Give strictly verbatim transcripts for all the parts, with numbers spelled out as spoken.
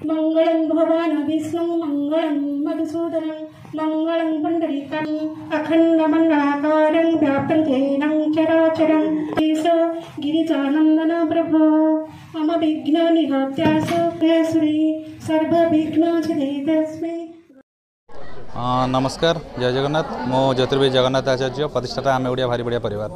मंगलं भगवान् विष्णु मंगलं मधुसूदनं मंगलं पुण्डरीकं अखण्डमण्डलाकारं व्याप्तं येन चराचरं ईश गिरिजानन्दन प्रभो मम विघ्ननिहत्यासु श्री सर्वविघ्नोपशान्तये। नमस्कार, जय जगन्नाथ। मो ज्योतिर्विद जगन्नाथ आचार्य प्रतिष्ठाता आमे ओडिया भारी बढ़िया परिवार।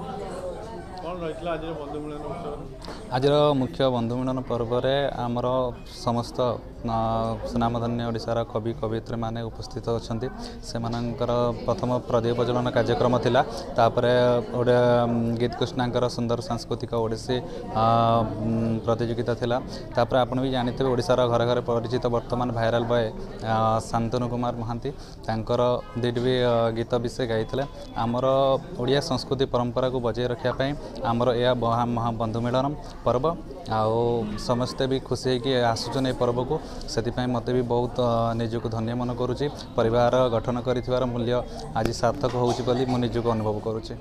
आज मुख्य बंधु मिलन पर्व आमर समस्त सुनामधन्य ओडिशार कवि कवियत्री माने उपस्थित अच्छा से प्रथम प्रदीप प्रज्वलन कार्यक्रम थिला तापरे ओडे गीत कृष्णांकर सुंदर सांस्कृतिक ओडिसी प्रतियोगिता थिला तापरे आपण भी जानिथे ओडिशार घर घर परिचित वर्तमान भाइराल बॉय शांतनु कुमार महांती तांकर दुईटी भी गीत भी से गाइथिले। आमर ओडिया संस्कृति परंपरा को बजाय रखिया पई आमर या महा बंधु मिलन पर्व आओ समस्ते भी खुशी कि आसुचन ए पर्व को से मते भी बहुत निजक धन्य मन करुच्ची। परिवार गठन कर मूल्य आज सार्थक होउची बोली मु निजक अनुभव करुच्ची।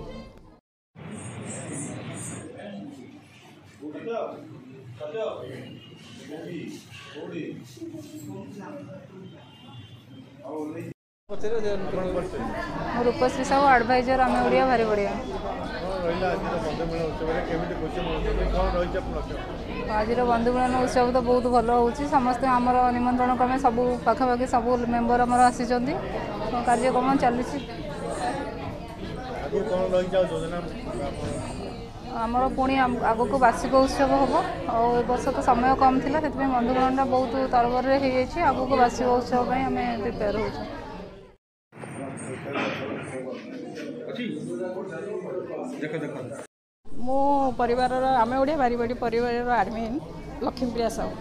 रूपश्री साहू एडवाइजर आम ओडिया भारी बढ़िया। आज बंधु मिलन उत्सव तो बहुत भल हो समस्त आमर निमंत्रण क्रमे सब पाखापाखि सब मेम्बर आमर आसी कार्यक्रम चली आमर पुणी आग को वार्षिक उत्सव हम और वर्ष तो समय कम थी से बंधु मिलन बहुत तरबर हो को वार्षिक उत्सव आम प्रिपेयर हो। मो परिवार आम ओडिया भारी बड़ी परिवार एडमिन लक्ष्मीप्रिया साहू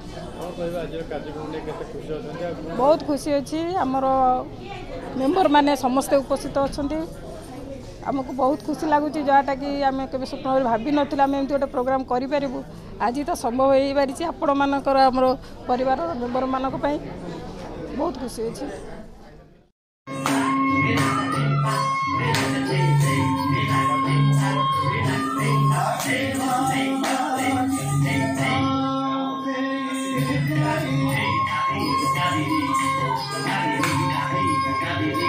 बहुत खुशी अच्छी आमर मेम्बर माने समस्ते उपस्थित अच्छा आमको बहुत खुशी लगुच जहाँटा कि आम के स्वप्न भावी नाला आम एमती गोटे प्रोग्राम करूँ आज तो संभव हो पारी आपण मानकर आमर परिवार मेम्बर मान बहुत खुशी अच्छी। Got it.